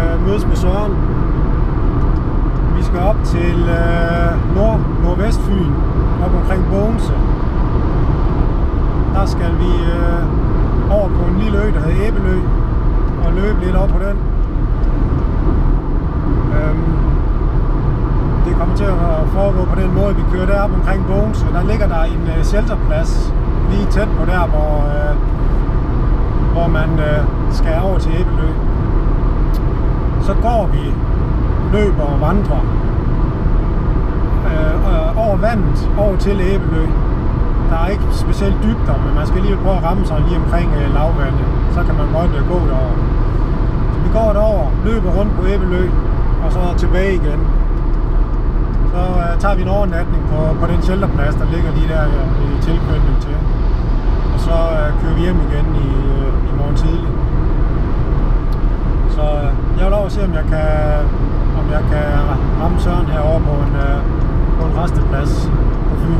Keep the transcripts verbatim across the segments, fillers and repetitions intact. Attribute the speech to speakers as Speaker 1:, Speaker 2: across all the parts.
Speaker 1: øh, mødes med Søren. Vi skal op til øh, Nord, Nordvestfyn, op omkring Bogense. Der skal vi øh, over på en lille ø, der hedder Æbelø, og løbe lidt op på den. Øhm, det kommer til at foregå på den måde, vi kører derop omkring Bogense. Der ligger der en øh, shelterplads lige tæt på der, hvor, øh, hvor man øh, skal over til Æbelø. Så går vi, løber og vandrer øh, over vandet, over til Æbelø. Der er ikke specielt dybder, men man skal lige prøve at ramme sig lige omkring øh, lavvandet. Så kan man godt øh, gå derover. Så vi går derover, løber rundt på Æbelø, og så tilbage igen. Så øh, tager vi en overnatning på, på den shelterplads, der ligger lige der øh, i tilknytning til. Og så øh, kører vi hjem igen i, øh, i morgen tidlig. Så øh, jeg vil lov at se, om jeg kan, om jeg kan ramme Søren herovre på en, øh, på en resteplads på Fyn.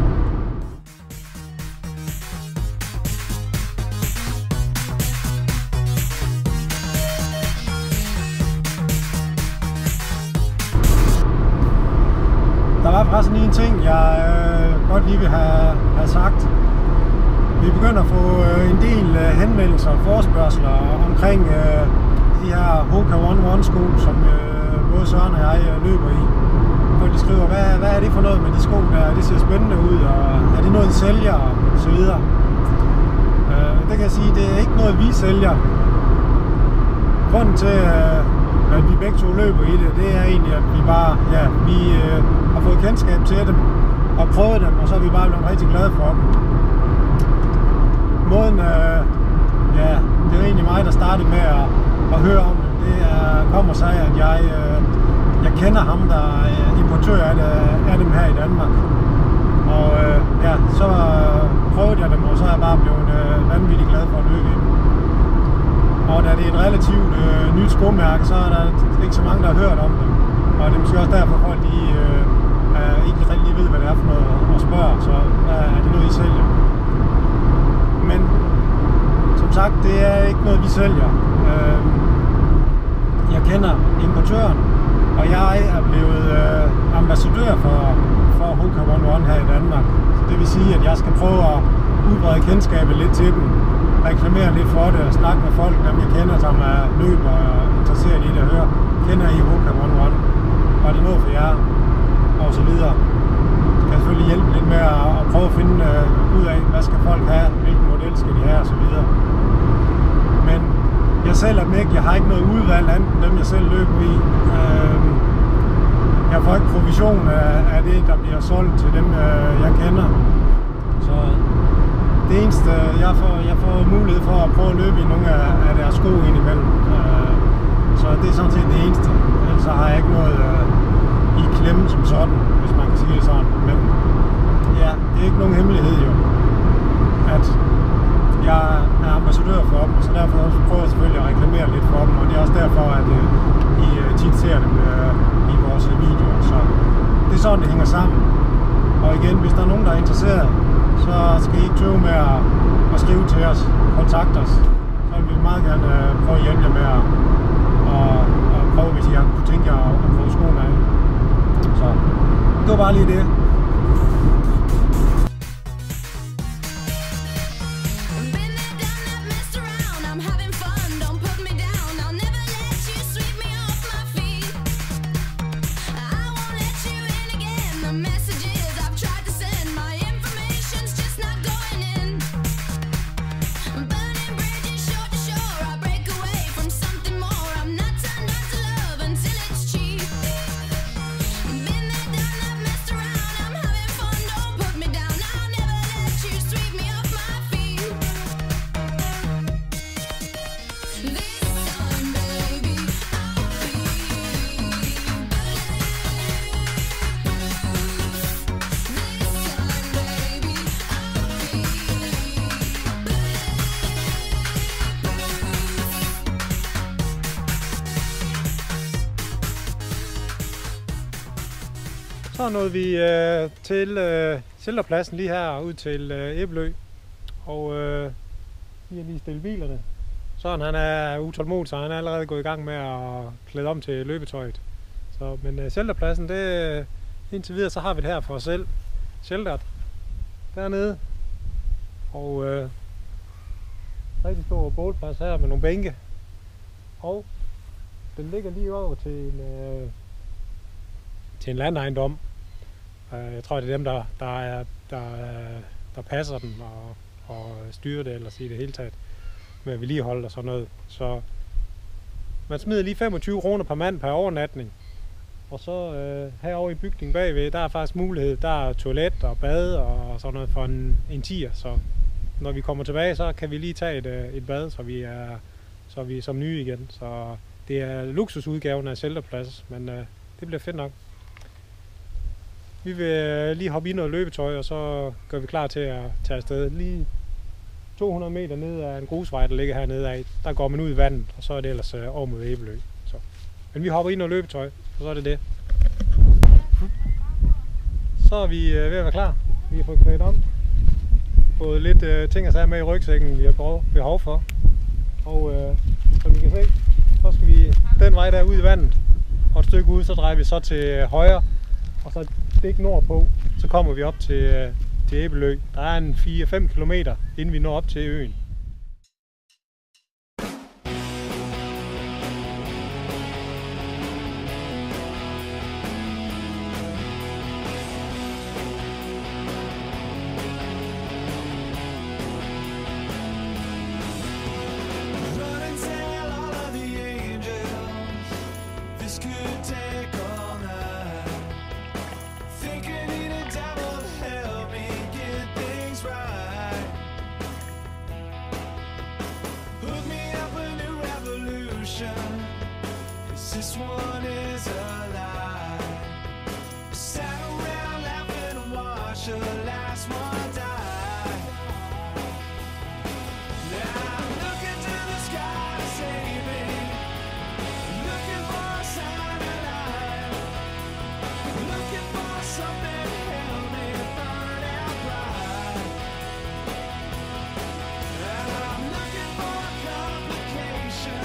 Speaker 1: Der var faktisk lige en ting, jeg øh, godt lige vil have, have sagt. Vi begynder at få øh, en del øh, henvendelser og forespørgsler omkring øh, de her Hoka One One sko, som øh, både Søren og jeg øh, løber i. Folk de skriver, hvad, hvad er det for noget med de sko der? Det ser spændende ud, og er det noget, I sælger? Og så videre. Øh, det kan jeg sige, det er ikke noget, vi sælger. Grunden til, øh, at vi begge to løber i det, det er egentlig, at vi bare, ja, vi øh, har fået kendskab til dem og prøvet dem, og så er vi bare blevet rigtig glade for dem. Måden, øh, ja, det er egentlig mig, der startede med at, at høre om dem. Det er, kommer sig, at jeg, øh, jeg kender ham, der er importør af, det, af dem her i Danmark. Og øh, ja, så øh, prøvede jeg dem, og så er jeg bare blevet øh, vanvittigt glad for at løbe i dem. Og da det er et relativt øh, nyt skomærke, så er der ikke så mange, der har hørt om dem. Og det er måske også derfor, at folk de, øh, ikke rigtig ved, hvad det er for noget, og spørger, så er det noget, I sælger. Men som sagt, det er ikke noget, vi sælger. Øh, jeg kender importøren, og jeg er blevet øh, ambassadør for, for Hoka One One her i Danmark. Så det vil sige, at jeg skal prøve at udbrede kendskabet lidt til dem, reklamere lidt for det og snakke med folk, dem jeg kender, som er løber og interesseret i det, og høre, kender I Hoka One One? Og er det noget for jer? Og så videre. Så kan jeg selvfølgelig hjælpe lidt med at, at prøve at finde uh, ud af, hvad skal folk have, hvilken model skal de have, og så videre. Men jeg sælger dem ikke, jeg har ikke noget udvalg andet end dem, jeg selv løber i. Uh, jeg får ikke provision af, af det, der bliver solgt til dem, uh, jeg kender. Så det eneste, jeg får, jeg får mulighed for at prøve at løbe i nogle af, af deres sko indimellem. Uh, så det er sådan set det eneste. Ellers har jeg ikke noget uh, i klemme som sådan, hvis man kan sige det sådan. Men ja, det er ikke nogen hemmelighed jo, at jeg er ambassadør for dem, så derfor prøver jeg selvfølgelig at reklamere lidt for dem, og det er også derfor, at uh, I uh, tit ser dem uh, i vores videoer. Så det er sådan, det hænger sammen. Og igen, hvis der er nogen, der er interesseret, så skal I ikke tøve med at, at skrive til os, kontakte os. Så vil vi meget gerne uh, prøve at hjælpe jer med at og, og prøve, hvis I kunne tænke jer at, at prøve skoene af. Så det var bare lige det. Så nåede vi øh, til øh, shelterpladsen lige her ud til øh, Æbelø, og øh, vi har lige stillet bilerne. Søren han er utålmodig, så han er allerede gået i gang med at klæde om til løbetøjet. Så, men uh, shelterpladsen, det indtil videre, så har vi det her for os selv. Shelteret dernede. Og uh, rigtig stor bålplads her med nogle bænke. Og den ligger lige over til en, uh, til en landejendom. Uh, jeg tror, det er dem, der, der, er, der, der passer den og, og styrer det, eller siger det hele taget. Med vedligehold og sådan noget. Så man smider lige femogtyve kroner per mand per overnatning. Og så øh, herovre i bygningen bagved, der er faktisk mulighed. Der er toilet og bad og sådan noget for en, en tier. Så når vi kommer tilbage, så kan vi lige tage et, et bad, så vi er, så vi er som nye igen. Så det er luksusudgaven af shelterplads, men øh, det bliver fedt nok. Vi vil lige hoppe i noget løbetøj, og så gør vi klar til at tage afsted. Lige to hundrede meter ned af en grusvej, der ligger hernede af. Der går man ud i vandet, og så er det ellers øh, over mod Æbelø. Så. Men vi hopper i noget løbetøj, og så er det det. Så er vi øh, ved at være klar. Vi har fået klædt om. Fået lidt øh, ting og sager med i rygsækken, vi har behov for. Og øh, som I kan se, så skal vi den vej der ud i vandet. Og et stykke ud, så drejer vi så til højre, og så stik nordpå. Så kommer vi op til, øh, til Æbelø. Der er en fire fem kilometer, inden vi når op til øen.
Speaker 2: This one is alive. Sat around laughing and watch the last one die. Now I'm looking to the sky to save me, looking for a sign of life, looking for something to help me burn out bright. Now I'm looking for a complication.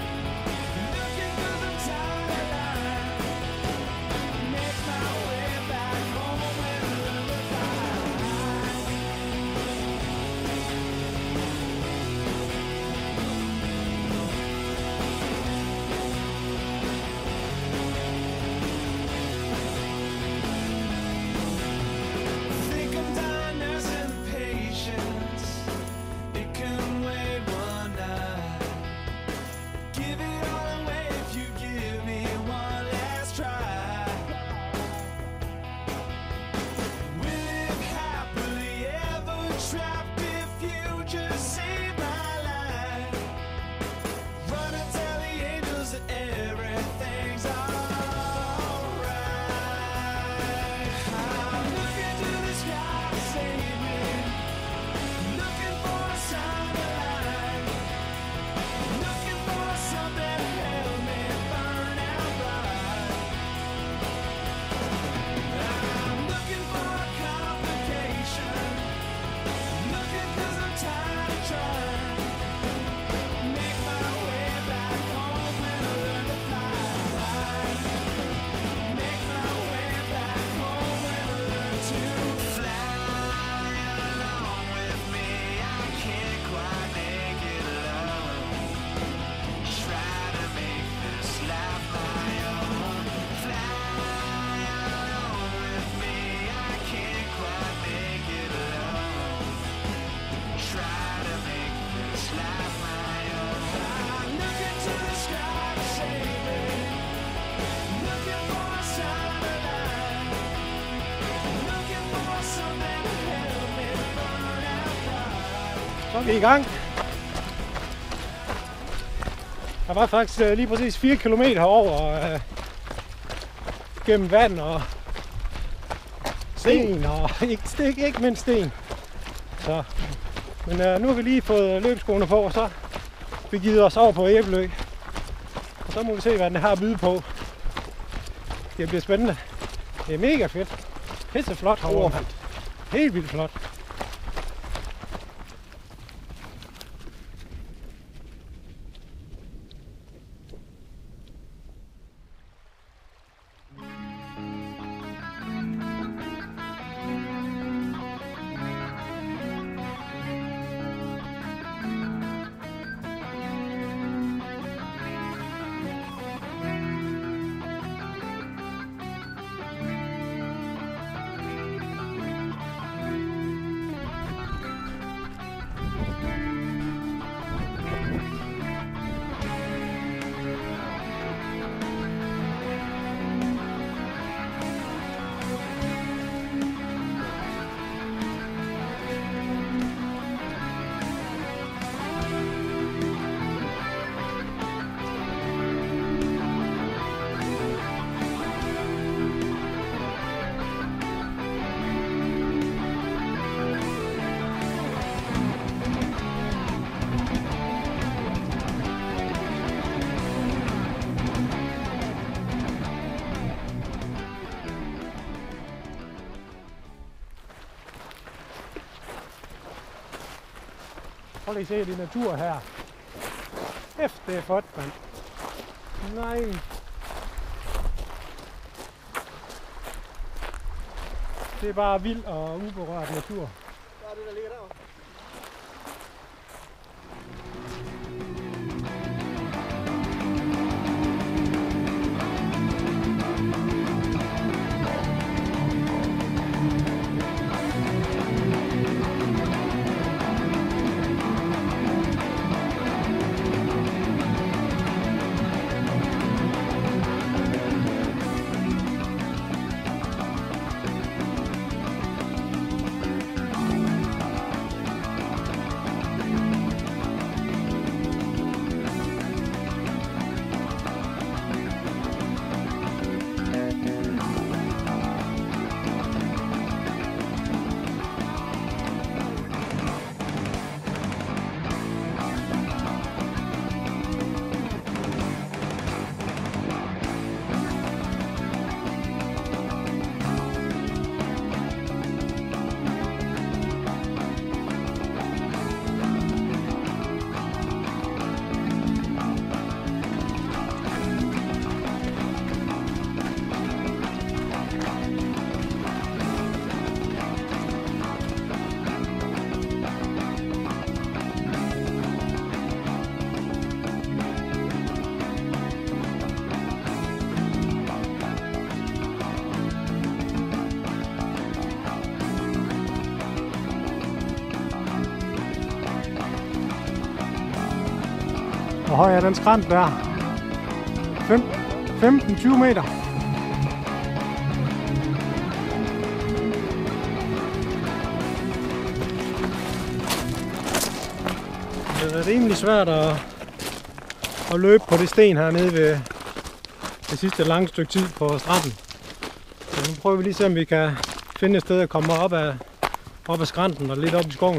Speaker 1: Så er vi i gang. Der var faktisk øh, lige præcis fire kilometer over øh, gennem vand og sten, og ikke, ikke, ikke mindst sten. Så, men øh, nu har vi lige fået løbskoene på, og så vi givet os over på Æbelø. Og så må vi se, hvad den har at byde på. Det bliver spændende. Det er mega fedt. Pisse flot herovre, mand. Helt vildt flot. Prøv lige at se det natur her. Efter det er flot, mand. Nej. Det er bare vild og uberørt natur.
Speaker 3: Hvad er det, der ligger derovre?
Speaker 1: Hvor høj er den skrant der? femten til tyve meter. Det er rimelig svært at, at løbe på det sten hernede ved det sidste lange stykke tid på stranden. Så nu prøver vi lige at se, om vi kan finde et sted at komme op af, op af skrænten og lidt op i skoven.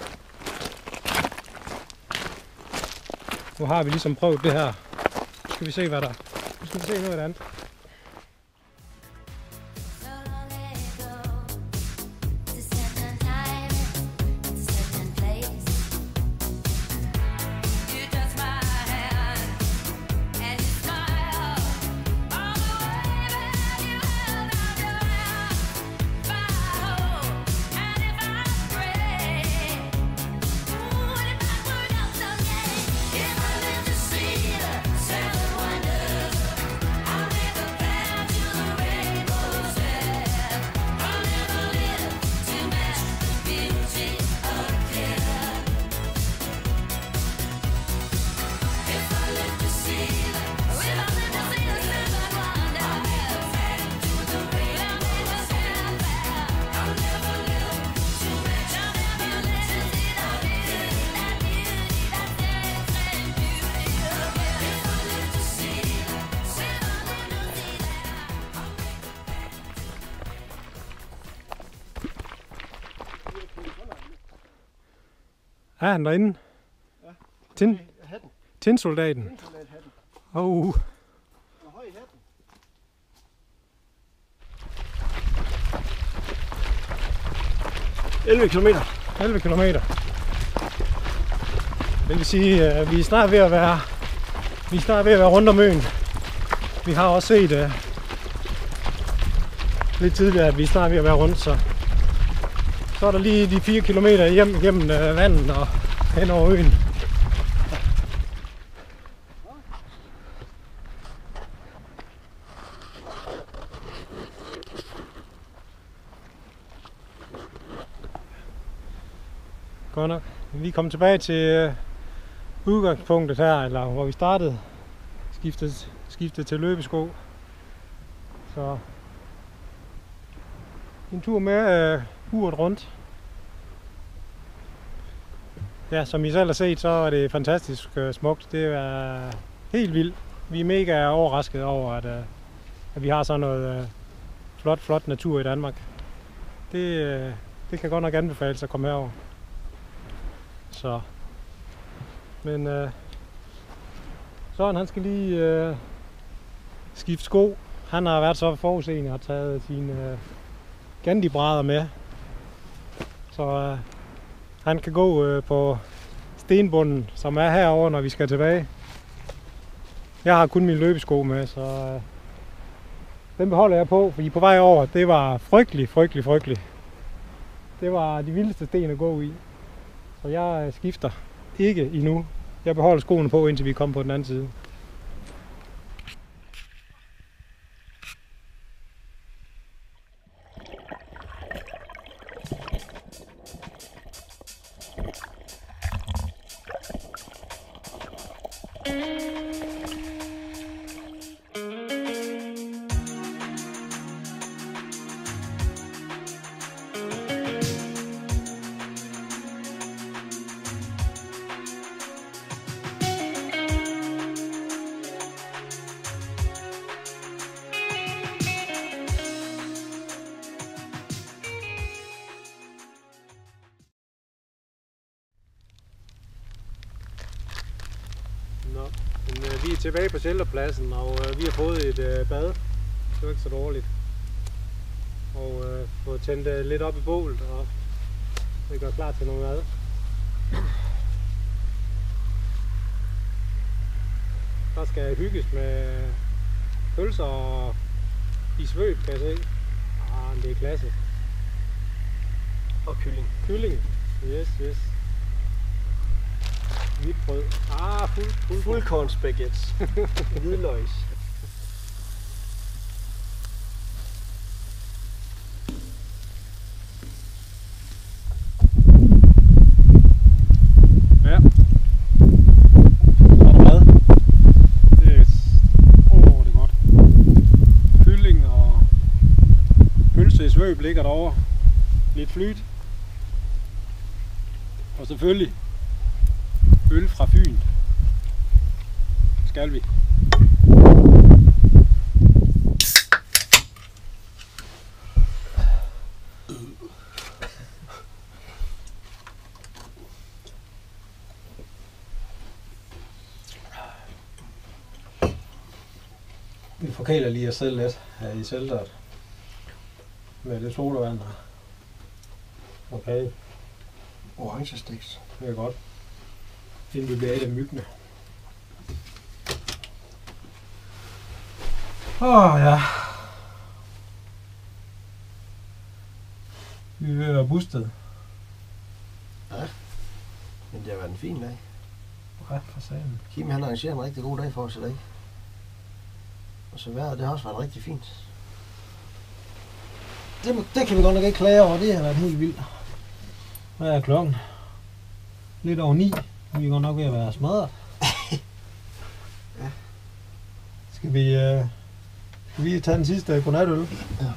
Speaker 1: Nu har vi ligesom prøvet det her. Nu skal vi se, hvad der er. Nu skal vi se noget andet. Er han derinde?
Speaker 3: Ja.
Speaker 1: Tin,
Speaker 3: Hatten.
Speaker 1: Tinsoldaten?
Speaker 3: Tinsoldat-hatten.
Speaker 1: Oh.
Speaker 3: Hvor høj er hatten? elleve kilometer.
Speaker 1: elleve kilometer. Det vil sige, at vi er snart ved at være, vi er snart ved at være rundt om øen. Vi har også set uh, lidt tidligere, at vi er snart ved at være rundt, så så er der lige de fire kilometer hjem gennem uh, vandet og hen over øen. Godt nok. Vi kommer tilbage til uh, udgangspunktet her, eller hvor vi startede. Skiftet, skiftet til løbesko. Så en tur med uh, uret rundt. Ja, som I selv har set, så er det fantastisk uh, smukt. Det er helt vildt. Vi er mega overrasket over, at, uh, at vi har sådan noget uh, flot, flot natur i Danmark. Det, uh, det kan godt nok anbefales at komme herover. Så. Men øh, Søren, han skal lige øh, skifte sko. Han har været så forudseende og taget sine øh, Gandhi-brædder med. Så øh, han kan gå øh, på stenbunden, som er herover, når vi skal tilbage. Jeg har kun mine løbesko med, så øh, den beholder jeg på, fordi på vej over, det var frygtelig, frygtelig, frygtelig. Det var de vildeste sten at gå i. Så jeg skifter ikke endnu. Jeg beholder skoene på, indtil vi kommer på den anden side. Nå, men, øh, vi er tilbage på shelterpladsen, og øh, vi har fået et øh, bad. Det var ikke så dårligt. Og øh, fået tændt øh, lidt op i bålet, og vi gør klar til noget mad. Der skal hygges med pølser og isvøb, kan jeg se. Ah, men det er klasse.
Speaker 3: Og kylling.
Speaker 1: Kylling. Yes, yes. Hvidt brød. Ah, fuld, fuld.
Speaker 3: Fuldkornsbaguettes. Hvidløgs.
Speaker 1: Ja. Så er der mad. Det er... Åh, det er godt. Kylling og pølse i svøb ligger derovre. Lidt flyt. Og selvfølgelig øl fra Fyn. Skal vi. Vi forkæler lige os selv lidt her i shelteret. Med det sodavand her. Okay.
Speaker 3: Orange sticks.
Speaker 1: Det er godt. Inden vi bliver et af myggene. Åh oh, ja. Vi er ved at være bustet.
Speaker 3: Ja. Men det har været en fin dag.
Speaker 1: Ja, for sagen.
Speaker 3: Kim han arrangerer en rigtig god dag for os i dag. Og så vejret, det har også været rigtig fint. Det, det kan vi godt nok ikke klage over, det har været helt vildt. Hvad er klokken? Lidt over ni. Vi er godt nok ved at være smadret. Ja. Skal vi, øh, skal vi tage den sidste godnatøl? Ja.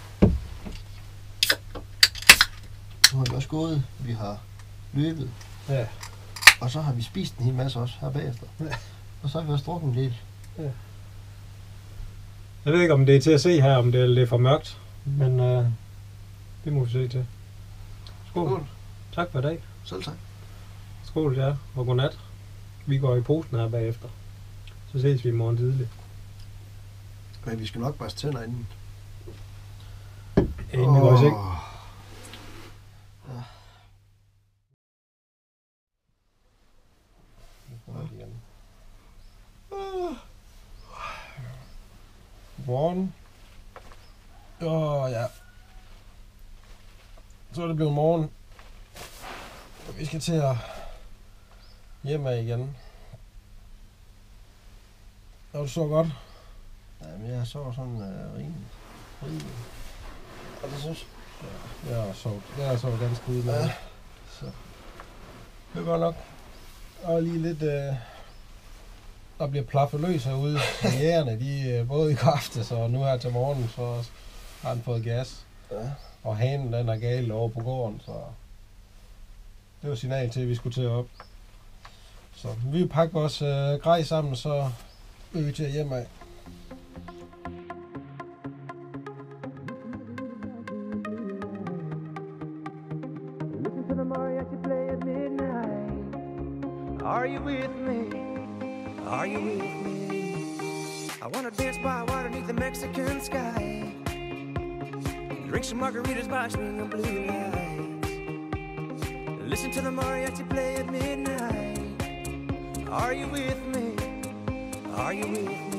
Speaker 3: Nu har vi også gået. Vi har løbet. Ja. Og så har vi spist en hel masse også her bagefter. Ja. Og så har vi også drukket en del. Ja.
Speaker 1: Jeg ved ikke, om det er til at se her, om det er lidt for mørkt. Men øh, det må vi se til. Skål. Skål. Tak for i dag.
Speaker 3: Selv tak.
Speaker 1: Skål, ja, og godnat. Vi går i posen her bagefter. Så ses vi i morgen tidligt.
Speaker 3: Men vi skal nok bare tænder inden.
Speaker 1: Inden vi går i seng.
Speaker 3: Ja.
Speaker 1: Morgen. Åh, ja. Så er det blevet morgen. Vi skal til at hjemme igen. Er du så godt?
Speaker 3: Jamen, jeg så sådan uh, rimelig. rimelig. Og det synes
Speaker 1: ja, jeg har sovet. Jeg har sovet ganske ude med.
Speaker 3: Ja.
Speaker 1: Så. Det er godt nok. Og lige lidt... Uh, der bliver plaffet løs herude. Jægerne, de uh, både i kraftes og nu her til morgen, så har han fået gas.
Speaker 3: Ja.
Speaker 1: Og hanen, den er gal over på gården, så... Det var signal til, at vi skulle til op. Så vi vil pakke vores øh, grej sammen, så vil vi til at hjemme af.
Speaker 2: Are you with me? Are you with me? I wanna dance by water beneath the Mexican sky. Drink some margaritas by swinging blue lights. Listen to the mariachi play at midnight. Are you with me? Are you with me?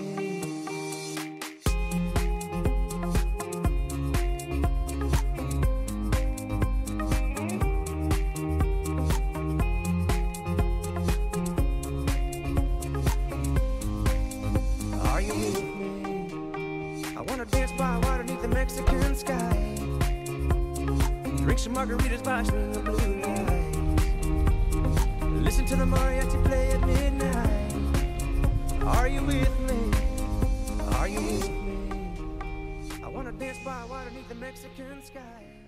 Speaker 2: Are you with me? I wanna dance by water beneath the Mexican sky. Drink some margaritas by a string of blue lights. Listen to the mariachi play at midnight. Are you with me? Are you with me? I wanna dance by water beneath the Mexican sky.